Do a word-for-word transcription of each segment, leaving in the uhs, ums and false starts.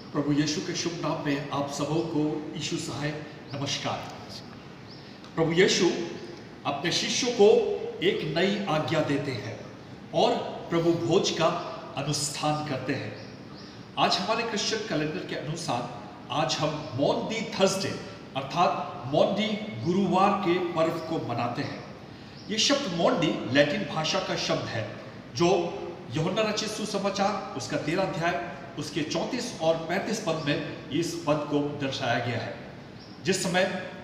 प्रभु यीशु के शुभ नाम में आप सबों को यीशु सहाय नमस्कार। प्रभु यीशु अपने शिष्यों को एक नई आज्ञा देते हैं और प्रभु भोज का अनुष्ठान करते हैं। आज हमारे क्रिश्चियन कैलेंडर के अनुसार आज हम मॉन्डी थर्सडे अर्थात मॉन्डी गुरुवार के पर्व को मनाते हैं। ये शब्द मॉन्डी लैटिन भाषा का शब्द है जो यूहन्ना रचित सुसमाचार उसका तेरह अध्याय उसके चौंतीस और पैंतीस पद में इस पद को दर्शाया गया है। जिस समय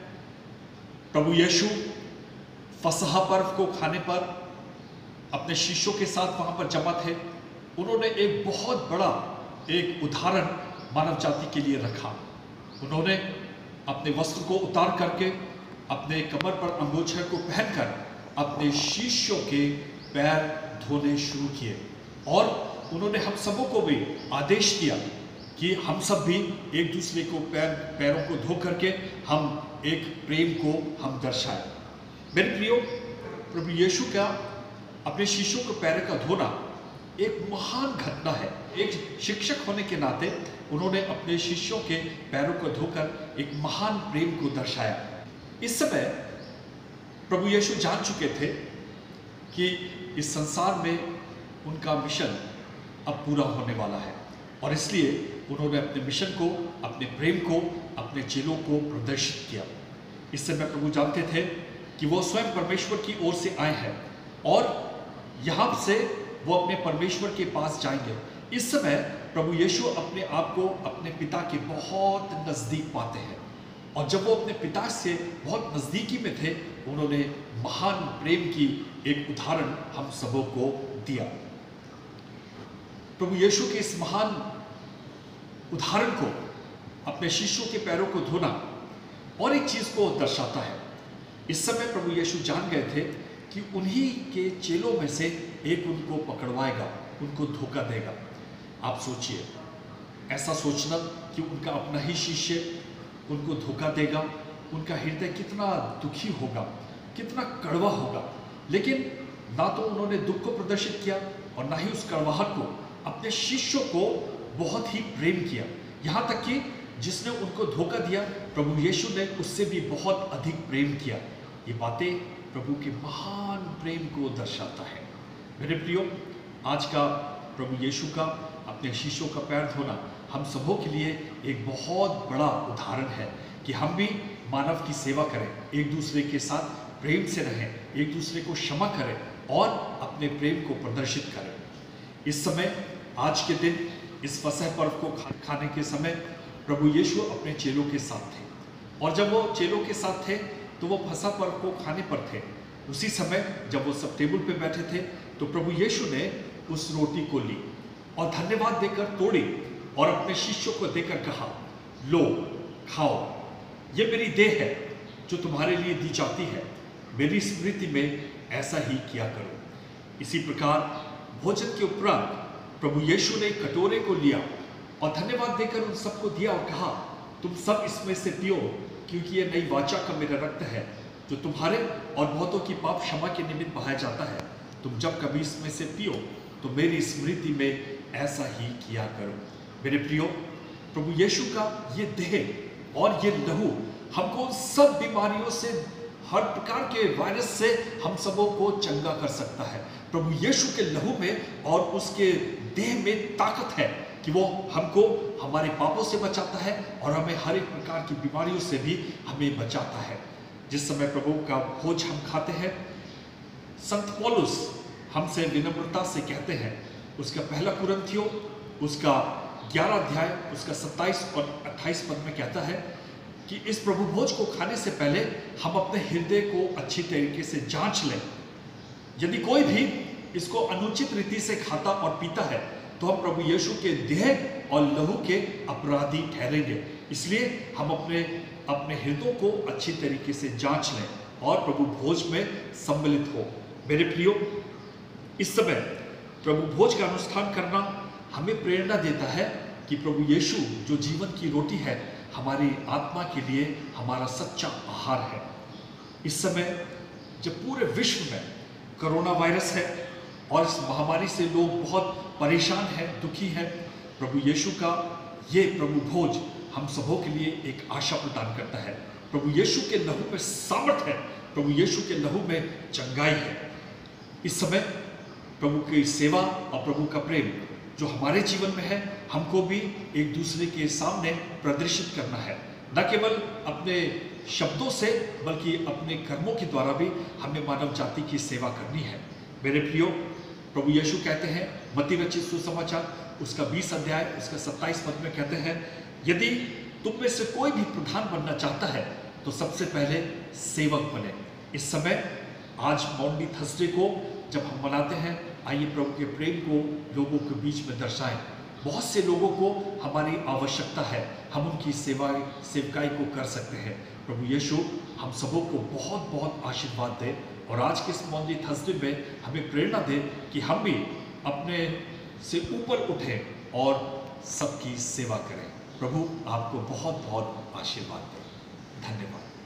प्रभु यीशु फसह पर्व को खाने पर अपने शिष्यों के साथ वहां पर जमा थे, उन्होंने एक बहुत बड़ा एक उदाहरण मानव जाति के लिए रखा। उन्होंने अपने वस्त्र को उतार करके अपने कमर पर अंगोछे को पहनकर अपने शिष्यों के पैर धोने शुरू किए और उन्होंने हम सबों को भी आदेश दिया कि हम सब भी एक दूसरे को पैर पैरों को धो करके हम एक प्रेम को हम दर्शाएं। मेरे प्रियो, प्रभु यीशु का अपने शिष्यों के पैर का धोना एक महान घटना है। एक शिक्षक होने के नाते उन्होंने अपने शिष्यों के पैरों को धोकर एक महान प्रेम को दर्शाया। इस समय प्रभु यीशु जान चुके थे कि इस संसार में उनका मिशन अब पूरा होने वाला है और इसलिए उन्होंने अपने मिशन को, अपने प्रेम को, अपने चेलों को प्रदर्शित किया। इस समय प्रभु जानते थे कि वो स्वयं परमेश्वर की ओर से आए हैं और यहाँ से वो अपने परमेश्वर के पास जाएंगे। इस समय प्रभु यीशु अपने आप को अपने पिता के बहुत नजदीक पाते हैं और जब वो अपने पिता से बहुत नजदीकी में थे, उन्होंने महान प्रेम की एक उदाहरण हम सबों को दिया। प्रभु यीशु के इस महान उदाहरण को, अपने शिष्यों के पैरों को धोना और एक चीज को दर्शाता है। इस समय प्रभु यीशु जान गए थे कि उन्हीं के चेलों में से एक उनको पकड़वाएगा, उनको धोखा देगा। आप सोचिए, ऐसा सोचना कि उनका अपना ही शिष्य उनको धोखा देगा, उनका हृदय कितना दुखी होगा, कितना कड़वा होगा। लेकिन ना तो उन्होंने दुख को प्रदर्शित किया और ना ही उस कड़वाहट को, अपने शिष्यों को बहुत ही प्रेम किया। यहाँ तक कि जिसने उनको धोखा दिया, प्रभु यीशु ने उससे भी बहुत अधिक प्रेम किया। ये बातें प्रभु के महान प्रेम को दर्शाता है। मेरे प्रियो, आज का प्रभु यीशु का अपने शिष्यों का पैर धोना हम सबों के लिए एक बहुत बड़ा उदाहरण है कि हम भी मानव की सेवा करें, एक दूसरे के साथ प्रेम से रहें, एक दूसरे को क्षमा करें और अपने प्रेम को प्रदर्शित करें। इस समय, आज के दिन, इस फसह पर्व को खा, खाने के समय प्रभु यीशु अपने चेलों के साथ थे और जब वो चेलों के साथ थे तो वो फसह पर्व को खाने पर थे। उसी समय जब वो सब टेबल पे बैठे थे तो प्रभु यीशु ने उस रोटी को ली और धन्यवाद देकर तोड़ी और अपने शिष्यों को देकर कहा, लो खाओ, ये मेरी देह है जो तुम्हारे लिए दी जाती है, मेरी स्मृति में ऐसा ही किया करो। इसी प्रकार भोजन के उपरांत प्रभु यीशु ने कटोरे को लिया और धन्यवाद देकर उन सबको दिया और कहा, तुम सब इसमें से पियो, क्योंकि ये नई वाचा का मेरा रक्त है जो तुम्हारे और बहुतों की पाप क्षमा के निमित्त बहाया जाता है। तुम जब कभी इसमें से पियो तो मेरी स्मृति में ऐसा ही किया करो। मेरे प्रियो, प्रभु यीशु का ये देह और ये लहू हमको सब बीमारियों से, हर प्रकार के वायरस से हम सबों को चंगा कर सकता है। प्रभु यीशु के लहू में और उसके देह में ताकत है कि वो हमको हमारे पापों से बचाता है और हमें हर एक प्रकार की बीमारियों से भी हमें बचाता है। जिस समय प्रभु का भोज हम खाते हैं, संत पौलुस हमसे विनम्रता से कहते हैं, उसका पहला कुरिन्थियों उसका ग्यारह अध्याय उसका सत्ताईस और अट्ठाईस पद में कहता है कि इस प्रभु भोज को खाने से पहले हम अपने हृदय को अच्छी तरीके से जांच लें। यदि कोई भी इसको अनुचित रीति से खाता और पीता है तो हम प्रभु यीशु के देह और लहू के अपराधी ठहरेंगे। इसलिए हम अपने अपने हृदयों को अच्छी तरीके से जांच लें और प्रभु भोज में सम्मिलित हो। मेरे प्रियो, इस समय प्रभु भोज का अनुष्ठान करना हमें प्रेरणा देता है कि प्रभु यीशु जो जीवन की रोटी है, हमारी आत्मा के लिए हमारा सच्चा आहार है। इस समय जब पूरे विश्व में कोरोना वायरस है और इस महामारी से लोग बहुत परेशान हैं, दुखी हैं, प्रभु यीशु का ये प्रभु भोज हम सबों के लिए एक आशा प्रदान करता है। प्रभु यीशु के लहू में सामर्थ है, प्रभु यीशु के लहू में चंगाई है। इस समय प्रभु की सेवा और प्रभु का प्रेम जो हमारे जीवन में है, हमको भी एक दूसरे के सामने प्रदर्शित करना है, न केवल अपने शब्दों से बल्कि अपने कर्मों के द्वारा भी हमें मानव जाति की सेवा करनी है। मेरे प्रियो, प्रभु यीशु कहते हैं मत्ती रचित सुसमाचार उसका बीस अध्याय उसका सत्ताईस पद में कहते हैं, यदि तुम में से कोई भी प्रधान बनना चाहता है तो सबसे पहले सेवक बने। इस समय आज माउंडी थर्सडे को जब हम मनाते हैं, आइए प्रभु के प्रेम को लोगों के बीच में दर्शाएं। बहुत से लोगों को हमारी आवश्यकता है, हम उनकी सेवा सेवकाई को कर सकते हैं। प्रभु यीशु हम सबों को बहुत बहुत आशीर्वाद दे और आज के इस माउंडी थर्सडे में हमें प्रेरणा दे कि हम भी अपने से ऊपर उठें और सबकी सेवा करें। प्रभु आपको बहुत बहुत आशीर्वाद दे। धन्यवाद।